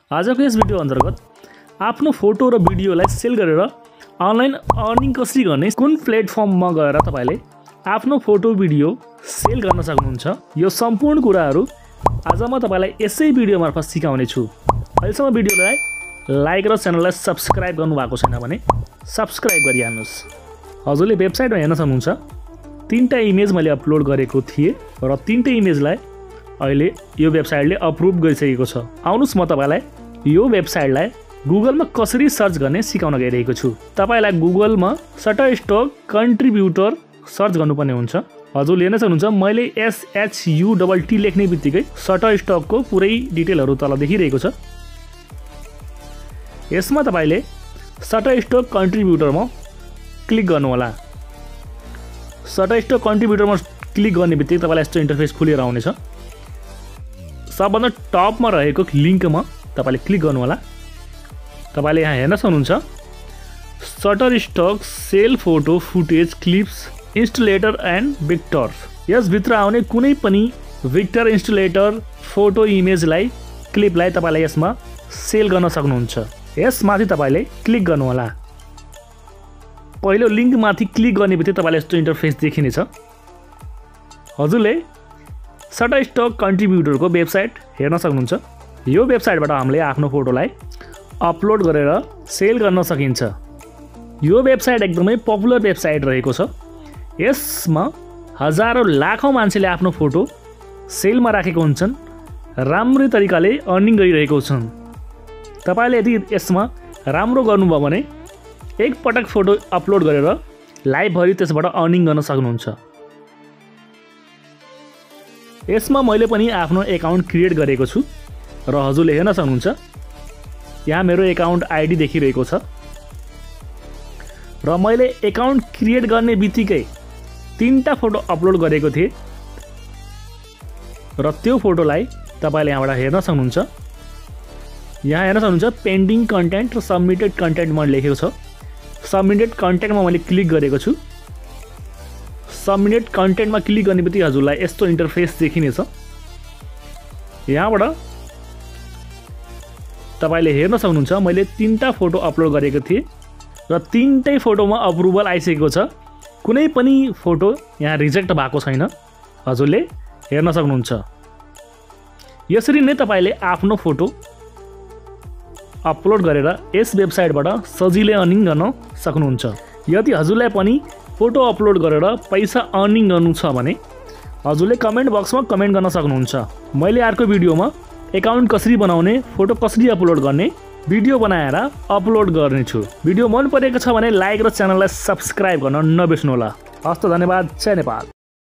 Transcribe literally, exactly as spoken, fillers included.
आजको यस भिडियो अन्तर्गत आफ्नो फोटो र भिडियोलाई सेल गरेर अनलाइन अर्निङ कसरी गर्ने, कुन प्लेटफर्ममा गएर तपाईले आफ्नो फोटो भिडियो सेल गर्न सक्नुहुन्छ, यो सम्पूर्ण कुराहरू आज म तपाईलाई यसै भिडियो मार्फत सिकाउने छु। अहिलेसम्म भिडियोलाई लाइक र च्यानललाई सब्स्क्राइब गर्नु भएको छैन भने सब्स्क्राइब गरिहाल्नुस्। हजुरले वेबसाइटमा हेर्न सक्नुहुन्छ तीनटा इमेज मैले अपलोड गरेको थिएँ र तीनटै इमेजलाई अहिले यो वेबसाइटले अप्रुभ गरिसकेको छ। आउनुस् म तपाईलाई यो वेबसाइटलाई गुगलमा कसरी सर्च गर्ने सिकाउन गइरहेको छु। तपाईलाई गुगलमा शटरस्टक कन्ट्रिब्युटर सर्च गर्नुपर्ने हुन्छ। हजुरले हेर्न सक्नुहुन्छ मैले S H U double T लेख्ने बित्तिकै शटरस्टकको पुरै डिटेलहरू तल देखिरहेको छ। यसमा तपाईले शटरस्टक कन्ट्रिब्युटरमा क्लिक गर्नु होला। शटरस्टक कन्ट्रिब्युटरमा क्लिक गर्ने बित्तिकै तपाईलाई यस्तो इन्टरफेस खुलेर आउनेछ। सबभन्दा टपमा रहेको लिङ्कमा तपाईले क्लिक गर्नु होला। तपाईले यहाँ हेर्न सक्नुहुन्छ Shutterstock sell photo footage clips illustrator and vector. यसभित्र आउने कुनै पनि विक्टर इन्स्टलेटर फोटो इमेजलाई क्लिपलाई तपाईले यसमा सेल गर्न सक्नुहुन्छ। यसमाथि तपाईले क्लिक गर्नु होला। पहिलो लिङ्कमाथि क्लिक गर्ने बित्तिकै तपाईलाई यस्तो इन्टरफेस देखिनेछ। हजुरले शटरस्टक कन्ट्रिब्युटरको वेबसाइट हेर्न सक्नुहुन्छ। यो वेबसाइटबाट हामीले आफ्नो फोटोलाई अपलोड गरेर सेल गर्न सकिन्छ। यो वेबसाइट एकदमै पपुलर वेबसाइट रहेको छ। यसमा हजारौं लाखौं मान्छेले आफ्नो फोटो सेलमा राखेको हुन्छन्, राम्रै तरिकाले अर्निङ गरिरहेको छन्। तपाईले यदि यसमा राम्रो गर्नुभयो भने एक पटक फोटो अपलोड गरेर लाइभभरि त्यसबाट अर्निङ गर्न सक्नुहुन्छ। यसमा मैले पनि आफ्नो एकाउन्ट क्रिएट गरेको छु र हजुरले हेर्न सक्नुहुन्छ यहाँ मेरो एकाउन्ट आइडी देखिरहेको छ र मैले एकाउन्ट क्रिएट गर्ने बित्तिकै तीनटा फोटो अपलोड गरेको थिएँ र त्यो फोटोलाई तपाईले यहाँबाट हेर्न सक्नुहुन्छ। यहाँ हेर्न सक्नुहुन्छ पेन्डिङ कन्टेन्ट र सबमिटेड कन्टेन्ट मैले लेखेको छ। सबमिटेड कन्टेन्टमा मैले क्लिक गरेको छु। सबमिटेड कन्टेन्टमा क्लिक गर्ने बित्तिकै हजुरलाई यस्तो इन्टरफेस देखिनेछ। यहाँबाट तपाईले हेर्न सक्नुहुन्छ मैले तीनटा फोटो अपलोड गरेको थिएँ र तीनटै फोटोमा अप्रुभल आइसकेको छ। कुनै पनि फोटो यहाँ रिजेक्ट भएको छैन। हजुरले हेर्न सक्नुहुन्छ। यसरी नै तपाईले आफ्नो फोटो अपलोड गरेर यस वेबसाइटबाट सजिलै अर्निङ गर्न सक्नुहुन्छ। यदि हजुरलाई पनि फोटो अपलोड गरेर पैसा अर्निङ गर्नु छ भने हजुरले कमेन्ट बक्समा कमेन्ट गर्न सक्नुहुन्छ। मैले अर्को भिडियोमा एकाउन्ट कसरी बनाउने, फोटो कसरी अपलोड गर्ने भिडियो बनाएर अपलोड गर्नेछु। भिडियो मन परेको छ भने लाइक र च्यानललाई सब्स्क्राइब गर्न नबिर्सनुहोला। हस्त धन्यवाद। जय नेपाल।